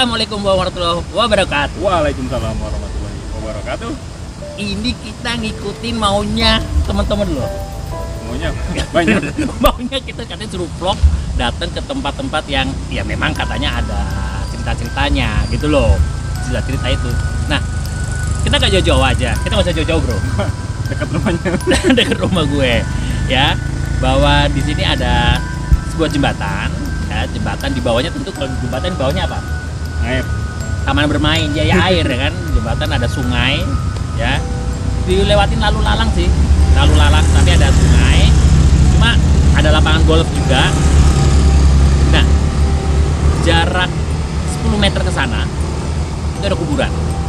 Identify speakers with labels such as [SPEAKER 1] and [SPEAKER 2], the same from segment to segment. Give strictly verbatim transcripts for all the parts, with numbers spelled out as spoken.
[SPEAKER 1] Assalamualaikum warahmatullahi wabarakatuh.
[SPEAKER 2] Waalaikumsalam warahmatullahi wabarakatuh.
[SPEAKER 1] Ini kita ngikutin maunya teman-teman loh.
[SPEAKER 2] Maunya banyak.
[SPEAKER 1] Maunya kita katanya suruh vlog datang ke tempat-tempat yang ya memang katanya ada cerita-ceritanya gitu loh. Cerita-cerita itu. Nah, kita gak jauh-jauh aja. Kita gak usah jauh-jauh, bro.
[SPEAKER 2] Dekat rumahnya.
[SPEAKER 1] Dekat rumah gue. Ya, bahwa di sini ada sebuah jembatan. Ya, jembatan di bawahnya tentu kalau jembatan di bawahnya apa?
[SPEAKER 2] Air.
[SPEAKER 1] Taman bermain, ya, ya air ya kan. Jembatan ada sungai, ya. Dilewatin lalu lalang sih, lalu lalang tapi ada sungai. Cuma ada lapangan golf juga. Nah, jarak sepuluh meter ke sana itu ada kuburan.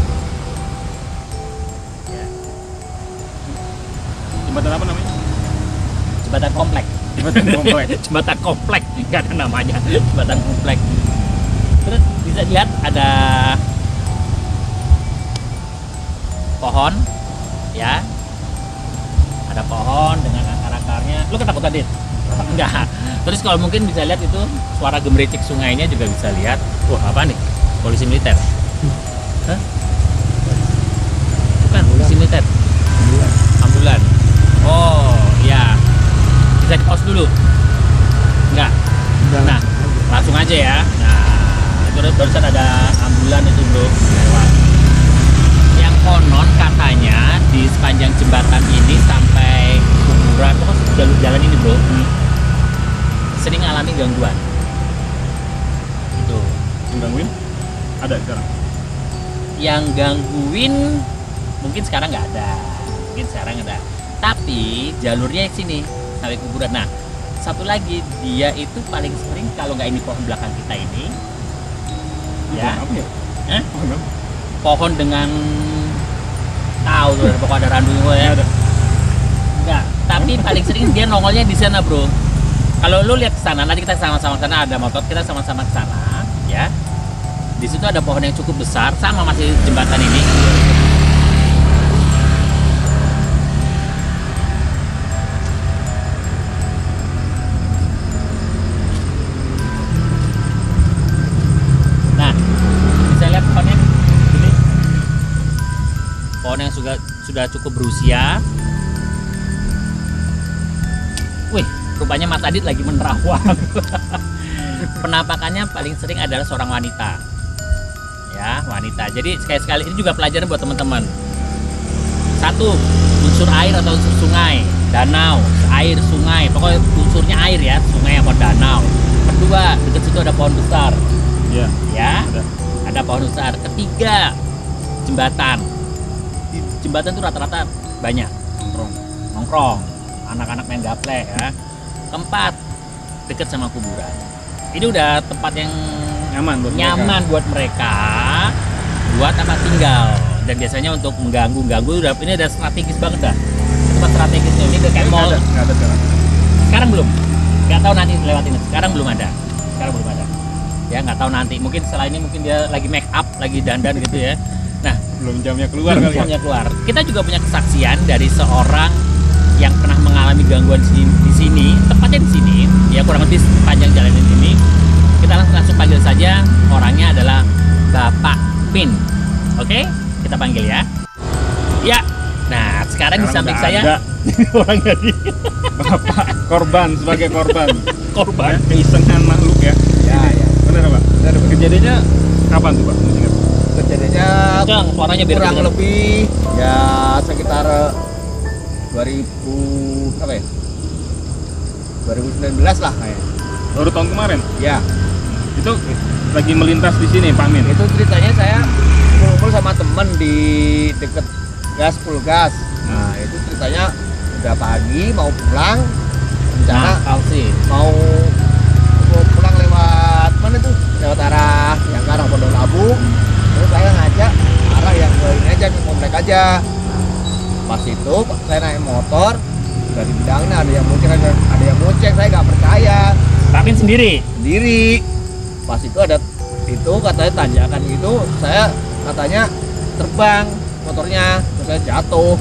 [SPEAKER 1] Ya.
[SPEAKER 2] Jembatan apa namanya?
[SPEAKER 1] Jembatan komplek.
[SPEAKER 2] Jembatan komplek.
[SPEAKER 1] Jembatan komplek, nggak ada namanya. Jembatan komplek. Terus bisa lihat ada pohon, ya, ada pohon dengan akar-akarnya. Lu ketakutan, Dit? Enggak. Terus kalau mungkin bisa lihat itu suara gemericik sungainya juga bisa lihat. Wah, apa nih? Polisi militer. Hah? Bukan, polisi militer. Ambulan. Oh, ya. Bisa di pause dulu? Enggak. Nah, langsung aja ya. Nah, itu barusan ada ambulan itu bro lewat. Yang konon katanya di sepanjang jembatan ini sampai kuburan, pokoknya jalur jalan ini bro, hmm. sering alami gangguan. Itu.
[SPEAKER 2] Yang gangguin? Ada sekarang?
[SPEAKER 1] Yang gangguin mungkin sekarang nggak ada, mungkin sekarang ada. Tapi jalurnya sini sampai kuburan. Nah, satu lagi dia itu paling sering kalau nggak ini pohon belakang kita ini. Ya,
[SPEAKER 2] apa ya?
[SPEAKER 1] Eh?
[SPEAKER 2] Oh,
[SPEAKER 1] pohon dengan tahu tuh pokok ada randu ya.
[SPEAKER 2] Ada.
[SPEAKER 1] Enggak, tapi paling sering dia nongolnya di sana, bro. Kalau lu lihat ke sana, nanti kita sama-sama ke sana, ada motor, kita sama-sama ke sana, ya. Di situ ada pohon yang cukup besar, sama masih jembatan ini. Pohon yang sudah sudah cukup berusia. Wih, rupanya Mas Adit lagi menerawang. Penampakannya paling sering adalah seorang wanita. Ya, wanita. Jadi sekali-sekali ini juga pelajaran buat teman-teman. Satu, unsur air atau unsur sungai, danau, air, sungai. Pokoknya unsurnya air ya, sungai atau danau. Kedua, dekat situ ada pohon besar.
[SPEAKER 2] Iya.
[SPEAKER 1] Ya,
[SPEAKER 2] ada.
[SPEAKER 1] ada pohon besar. Ketiga, jembatan. Di jembatan tuh rata-rata banyak
[SPEAKER 2] Nongkrong.
[SPEAKER 1] nongkrong, anak-anak main gaplek ya. Keempat, deket sama kuburan. Ini udah tempat yang
[SPEAKER 2] Nyaman buat
[SPEAKER 1] nyaman
[SPEAKER 2] mereka.
[SPEAKER 1] buat mereka buat tempat tinggal, dan biasanya untuk mengganggu-ganggu udah ini udah strategis banget dah. Tempat strategis ini udah kayak mall.
[SPEAKER 2] Nggak ada, nggak ada sekarang.
[SPEAKER 1] Sekarang belum, nggak tahu nanti lewat ini. Sekarang belum ada, sekarang belum ada. Ya nggak tahu nanti. Mungkin setelah ini mungkin dia lagi make up, lagi dandan gitu ya. Nah,
[SPEAKER 2] Belum jamnya keluar kali ya.
[SPEAKER 1] jamnya keluar. Kita juga punya kesaksian dari seorang yang pernah mengalami gangguan di sini, di sini, tepatnya di sini, ya kurang lebih sepanjang jalan ini. Kita langsung langsung panggil saja, orangnya adalah Bapak Pin. Oke, kita panggil ya. Ya. Nah, sekarang, sekarang di samping saya orangnya di
[SPEAKER 2] Bapak korban sebagai korban.
[SPEAKER 1] Korban.
[SPEAKER 2] Ya, keisengan makhluk ya.
[SPEAKER 3] Ya, ya.
[SPEAKER 2] Benar Pak? Benar. Kejadiannya kapan tuh Pak? Masih ingat?
[SPEAKER 3] Kejadiannya
[SPEAKER 1] Cang, suaranya biar
[SPEAKER 3] kurang
[SPEAKER 1] dengar.
[SPEAKER 3] lebih ya sekitar dua ribu apa ya? dua ribu sembilan belas lah kayak.
[SPEAKER 2] Baru tahun kemarin.
[SPEAKER 3] Ya,
[SPEAKER 2] Itu lagi melintas di sini Pak Min.
[SPEAKER 3] itu ceritanya saya kumpul sama temen di deket gas Pulgas. Nah, itu ceritanya udah pagi mau pulang, rencana
[SPEAKER 1] Nah, sih.
[SPEAKER 3] mau mau pulang lewat mana tuh? Lewat arah yang ke arah Pondok Labu. Terus saya ngajak arah yang ke ini aja, ke komplek aja. Pas itu saya naik motor, dari bidangnya ada yang munceng, ada, ada yang munceng, saya nggak percaya.
[SPEAKER 1] Pak Pin sendiri.
[SPEAKER 3] Sendiri. Pas itu ada itu katanya tanjakan gitu, saya katanya terbang motornya, terus saya jatuh.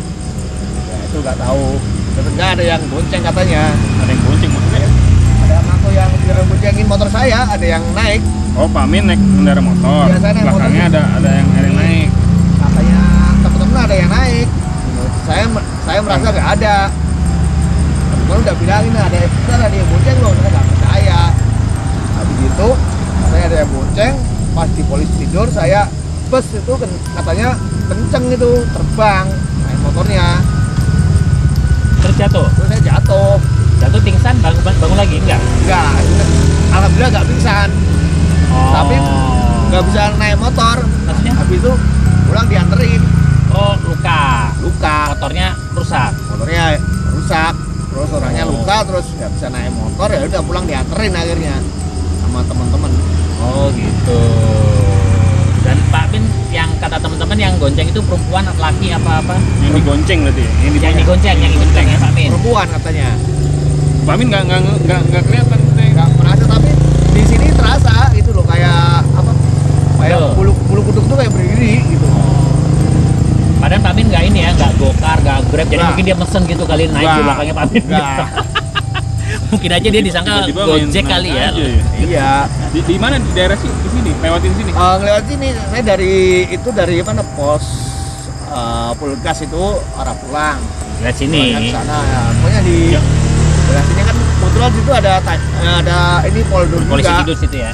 [SPEAKER 3] Ya itu nggak tahu. Terus nggak ada yang bonceng katanya.
[SPEAKER 2] Ada yang bonceng maksudnya ya?
[SPEAKER 3] Ada waktu yang diboncengin motor saya ada yang naik.
[SPEAKER 2] Oh, Pak Amin naik mengendarai motor.
[SPEAKER 3] Iya, saya naik
[SPEAKER 2] Belakangnya
[SPEAKER 3] motor.
[SPEAKER 2] ada ada yang ada yang naik.
[SPEAKER 3] Katanya teman-teman ada yang naik. Saya saya merasa nggak ada. Teman udah bilangin ada ada yang bonceng loh, saya nggak percaya. Habis itu saya ada yang bonceng, pas di polisi tidur saya bus itu ken- katanya kenceng itu terbang naik motornya.
[SPEAKER 1] Terus jatuh.
[SPEAKER 3] Terus saya jatuh.
[SPEAKER 1] Jatuh pingsan, bangun, bangun lagi enggak?
[SPEAKER 3] Enggak, alhamdulillah nggak pingsan.
[SPEAKER 1] Oh.
[SPEAKER 3] Tapi nggak bisa naik motor.
[SPEAKER 1] Maksudnya?
[SPEAKER 3] Habis itu pulang dianterin.
[SPEAKER 1] Oh, luka.
[SPEAKER 3] Luka,
[SPEAKER 1] Motornya rusak.
[SPEAKER 3] motornya rusak. Terus orangnya
[SPEAKER 1] Oh.
[SPEAKER 3] luka, terus nggak bisa naik motor, ya udah pulang dianterin akhirnya sama teman-teman.
[SPEAKER 1] Oh, gitu. Dan Pak Bin yang kata teman-teman yang gonceng itu perempuan atau laki apa-apa?
[SPEAKER 2] Yang digonceng berarti ya? Yang
[SPEAKER 1] Yang
[SPEAKER 2] digonceng.
[SPEAKER 1] digonceng, yang digonceng ya Pak Bin.
[SPEAKER 3] Perempuan katanya.
[SPEAKER 2] Pak Amin nggak nggak nggak nggak kelihatan gitu ya.
[SPEAKER 3] Nggak merasa, tapi di sini terasa gitu loh, kayak apa? Kayak
[SPEAKER 1] Betul.
[SPEAKER 3] bulu bulu kuduk tuh kayak berdiri gitu.
[SPEAKER 1] Padahal Pak Bin nggak ini ya, nggak gokar, nggak grab, jadi
[SPEAKER 3] Nggak.
[SPEAKER 1] mungkin dia mesen gitu kali naik di
[SPEAKER 3] Nggak.
[SPEAKER 1] belakangnya Pak Bin.
[SPEAKER 3] Nggak.
[SPEAKER 1] Mungkin aja dia disangka
[SPEAKER 2] Tiba-tiba main
[SPEAKER 1] gojek
[SPEAKER 2] naik
[SPEAKER 1] kali ya.
[SPEAKER 2] aja ya.
[SPEAKER 3] Iya.
[SPEAKER 2] Di, di mana di daerah sini? Di sini, lewatin sini.
[SPEAKER 3] Uh, lewat sini saya dari itu dari mana pos uh, Pulgas itu arah pulang.
[SPEAKER 1] Lihat sini.
[SPEAKER 3] Pulang ke sana ya. Pokoknya di
[SPEAKER 2] Ya.
[SPEAKER 3] daerah sini kan kebetulan situ ada ta- ada ini Poldur
[SPEAKER 1] Polisi
[SPEAKER 3] juga.
[SPEAKER 1] tidur situ ya.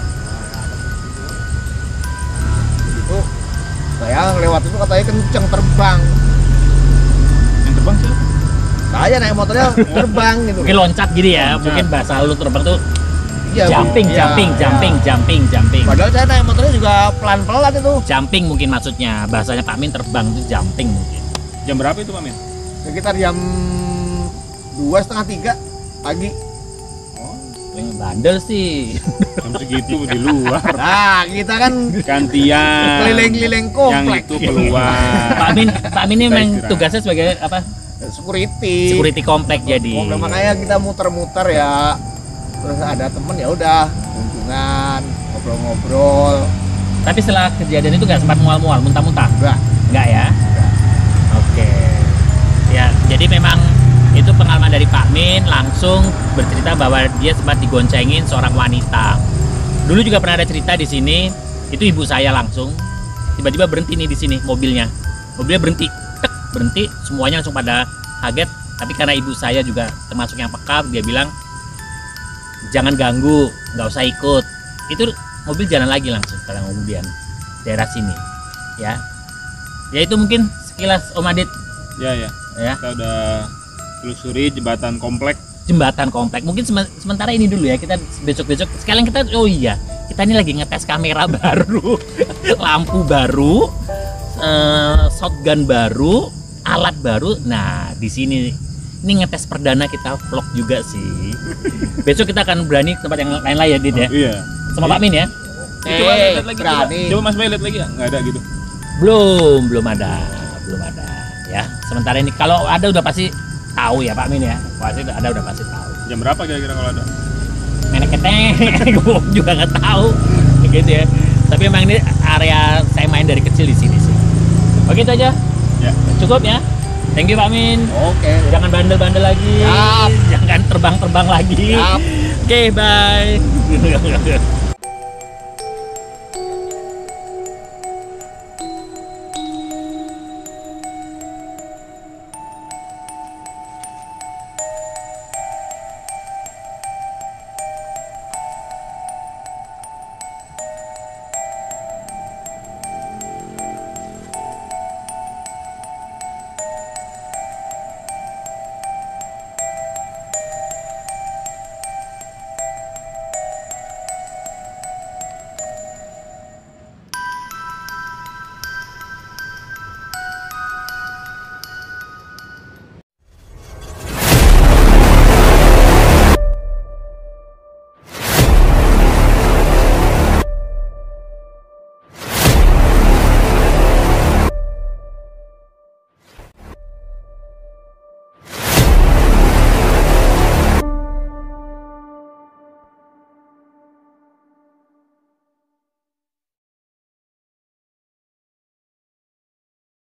[SPEAKER 3] Itu saya lewat itu katanya kenceng terbang.
[SPEAKER 2] Yang terbang siapa?
[SPEAKER 3] Saya naik motornya terbang gitu.
[SPEAKER 1] Mungkin loncat gitu ya.
[SPEAKER 2] Loncat.
[SPEAKER 1] Mungkin bahasa lu terbang tuh
[SPEAKER 3] Iya, Bu.
[SPEAKER 1] jumping,
[SPEAKER 3] Iya,
[SPEAKER 1] jumping,
[SPEAKER 3] iya.
[SPEAKER 1] jumping, jumping, jumping.
[SPEAKER 3] Padahal saya naik motornya juga pelan-pelan itu.
[SPEAKER 1] Jumping mungkin maksudnya. Bahasanya Pak Min terbang itu jumping mungkin.
[SPEAKER 2] Jam berapa itu Pak Amin?
[SPEAKER 3] Sekitar jam dua setengah tiga pagi.
[SPEAKER 1] Yang bandel sih.
[SPEAKER 2] Jam segitu di luar.
[SPEAKER 3] Nah, kita kan
[SPEAKER 2] Gantian.
[SPEAKER 3] keliling-keliling
[SPEAKER 2] Yang
[SPEAKER 3] komplek.
[SPEAKER 2] itu keluar.
[SPEAKER 1] Pak Min, Pak Min ini
[SPEAKER 2] Kita
[SPEAKER 1] memang
[SPEAKER 2] istirahat.
[SPEAKER 1] tugasnya sebagai apa?
[SPEAKER 3] Security.
[SPEAKER 1] Security komplek jadi.
[SPEAKER 3] Komplek, makanya kita muter-muter ya. Terus ada temen ya udah kunjungan, ngobrol-ngobrol.
[SPEAKER 1] Tapi setelah kejadian itu nggak sempat mual-mual, muntah-muntah?
[SPEAKER 3] Enggak.
[SPEAKER 1] Nggak ya?
[SPEAKER 3] Enggak.
[SPEAKER 1] Oke. Ya, jadi memang itu pengalaman dari Pak Min langsung bercerita bahwa dia sempat digoncengin seorang wanita. Dulu juga pernah ada cerita di sini, itu ibu saya langsung tiba-tiba berhenti nih di sini mobilnya. Mobilnya berhenti, tek, berhenti, semuanya langsung pada kaget. Tapi karena ibu saya juga termasuk yang peka, dia bilang jangan ganggu, nggak usah ikut. Itu mobil jalan lagi langsung sekarang kemudian daerah sini, ya. Ya itu mungkin sekilas Om Adit,
[SPEAKER 2] Ya ya.
[SPEAKER 1] ya.
[SPEAKER 2] Kita udah telusuri jembatan komplek.
[SPEAKER 1] Jembatan komplek. Mungkin sem- sementara ini dulu ya, kita besok-besok sekalian kita, oh iya, kita ini lagi ngetes kamera baru, lampu baru, eh, shotgun baru, alat baru. Nah di sini ini ngetes perdana kita vlog juga sih. Besok kita akan berani ke tempat yang lain lah ya Dit ya,
[SPEAKER 2] Iya.
[SPEAKER 1] sama Pak Min ya.
[SPEAKER 2] Coba
[SPEAKER 3] Eh,
[SPEAKER 2] lihat lagi. Coba,
[SPEAKER 3] berani.
[SPEAKER 2] coba Mas Bay lihat lagi ya. Nggak ada gitu.
[SPEAKER 1] Belum, belum ada, belum ada ya. Sementara ini kalau ada udah pasti tahu ya Pak Min ya. Pasti ada udah pasti tahu.
[SPEAKER 2] Jam berapa kira-kira kalau ada?
[SPEAKER 1] Menek keteng, gue juga nggak tahu, gitu ya. Tapi memang ini area saya main dari kecil di sini sih. Oke itu aja,
[SPEAKER 2] Ya.
[SPEAKER 1] cukup ya. Thank you Pak Min.
[SPEAKER 3] Oke.
[SPEAKER 1] Jangan bandel-bandel lagi,
[SPEAKER 3] Siap.
[SPEAKER 1] jangan terbang-terbang lagi.
[SPEAKER 3] Siap.
[SPEAKER 1] Oke, bye.